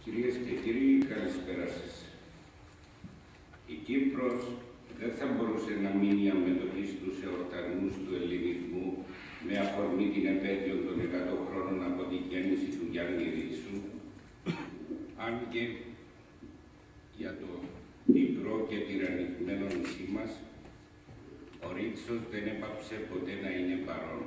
Κυρίες και κύριοι, καλησπέρα σας. Η Κύπρος δεν θα μπορούσε να μείνει αμετωχή στους εορτασμούς του ελληνισμού με αφορμή την επέτειο των 100 χρόνων από τη γέννηση του Γιάννη Ρίτσου, αν και για το μικρό και τυραννισμένο νησί μας, ο Ρίτσος δεν έπαψε ποτέ να είναι παρόν.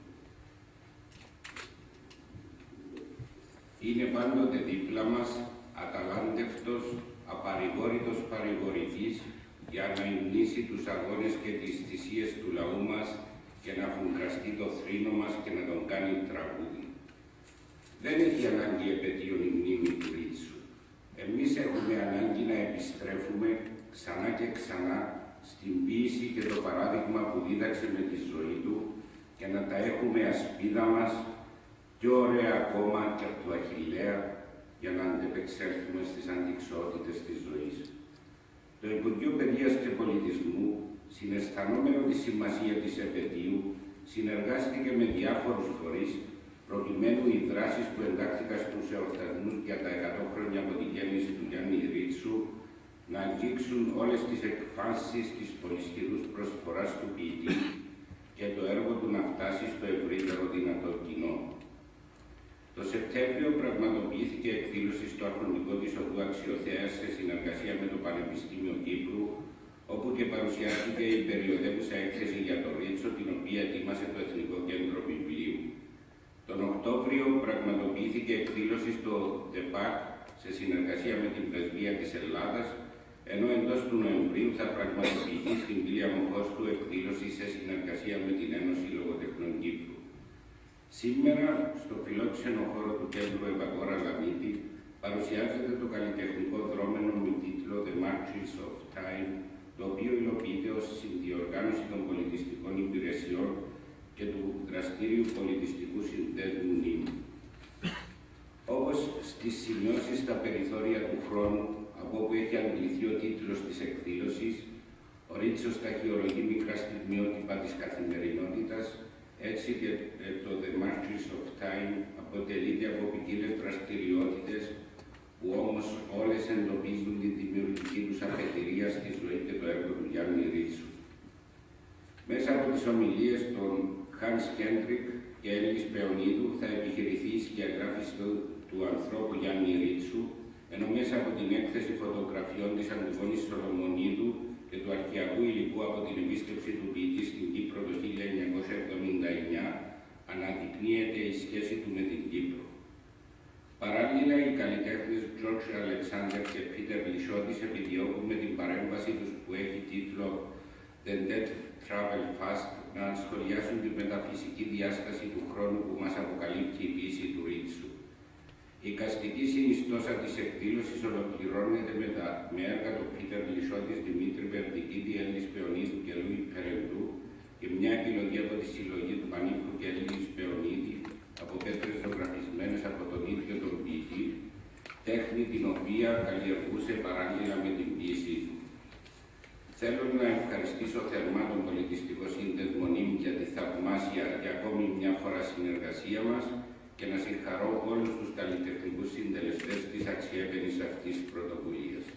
Είναι πάντοτε δίπλα μας, αταλάντευτος, απαρηγόρητος παρηγορητής, για να υμνήσει τους αγώνες και τις θυσίες του λαού μας και να φουγκραστεί το θρήνο μας και να τον κάνει τραγούδι. Δεν έχει ανάγκη επαιτίων η μνήμη του Ρίτσου. Εμείς έχουμε ανάγκη να επιστρέφουμε ξανά και ξανά στην ποίηση και το παράδειγμα που δίδαξε με τη ζωή του και να τα έχουμε ασπίδα μας, πιο ωραία ακόμα και από του Αχιλλέα, για να αντεπεξέλθουμε στις αντιξότητες της ζωής. Το Υπουργείο Παιδείας και Πολιτισμού, συναισθανόμενο τη σημασία της επετείου, συνεργάστηκε με διάφορους φορείς, προκειμένου οι δράσεις που εντάχθηκαν στους εορτασμούς για τα 100 χρόνια από τη γέννηση του Γιάννη Ρίτσου να αγγίξουν όλες τις εκφάνσεις της πολυσχηδούς προσφοράς του ποιητή και το έργο του να φτάσει στο ευρύτερο δυνατό κοινό. Το Σεπτέμβριο πραγματοποιήθηκε εκδήλωση στο αρχοντικό της οδού Αξιοθέας σε συνεργασία με το Πανεπιστήμιο Κύπρου, όπου και παρουσιάστηκε η περιοδεύουσα έκθεση για το Ρίτσο, την οποία ετοίμασε το Εθνικό Κέντρο Βιβλίου. Τον Οκτώβριο πραγματοποιήθηκε εκδήλωση στο ΤΕΠΑΚ σε συνεργασία με την Πρεσβεία της Ελλάδας, ενώ εντός του Νοεμβρίου θα πραγματοποιηθεί στην Πήλια Μοχώστου εκδήλωση σε συνεργασία με την Ένωση Λογοτεχνών Κύπρου. Σήμερα, στο φιλόξενο χώρο του Κέντρου Ευαγόρα Λανίτη, παρουσιάζεται το καλλιτεχνικό δρόμενο με τίτλο «The Marches of Time», το οποίο υλοποιείται ως συνδιοργάνωση των πολιτιστικών υπηρεσιών και του δραστήριου πολιτιστικού συνδέσμου NeMe. Όπως στις σημειώσεις στα περιθώρια του χρόνου, από όπου έχει αντληθεί ο τίτλος της εκδήλωσης, ο Ρίτσος ταχυολογεί μικρά στιγμιότυπα της καθημερινότητας. Έτσι και το The Marches of Time αποτελείται από ποικίλες δραστηριότητες που όμως όλες εντοπίζουν τη δημιουργική τους αφετηρία στη ζωή και το έργο του Γιάννη Ρίτσου. Μέσα από τις ομιλίες των Hans Hendrik και Έλλης Πεωνίδου θα επιχειρηθεί η σκιαγράφηση του ανθρώπου Γιάννη Ρίτσου, ενώ μέσα από την έκθεση φωτογραφιών της Αντιγόνης Σολομονίδου και του αρχαιακού υλικού από την επίσκεψη του ποιητή στην Κύπρο το 1979 αναδεικνύεται η σχέση του με την Κύπρο. Παράλληλα, οι καλλιτέχνες George Alexander και Peter Λυσότης επιδιώκουν με την παρέμβαση τους που έχει τίτλο «The Dead Travel Fast» να σχολιάσουν τη μεταφυσική διάσταση του χρόνου που μας αποκαλύπτει η ποίηση του Ρίτσου. Η εικαστική συνιστόσα της εκδήλωσης ολοκληρώνεται με έργα του Πίτερ Λυσότης, Δημήτρη Βερδικίδη, Έλλης Πεωνίδου και Λούι Περεντού και μια επιλογή από τη συλλογή του Πανίκου και Έλλης Πεωνίδη από πέτρες ζωγραφισμένες από τον ίδιο τον ποιητή, τέχνη την οποία καλλιεργούσε παράλληλα με την ποίησή του. Θέλω να ευχαριστήσω θερμά τον πολιτιστικό σύνδεσμο NeMe για τη θαυμάσια και ακόμη μια φορά συνεργασία μας και να συγχαρώ όλους τους καλλιτεχνικούς συντελεστές της αξιέπαινης αυτής πρωτοβουλίας.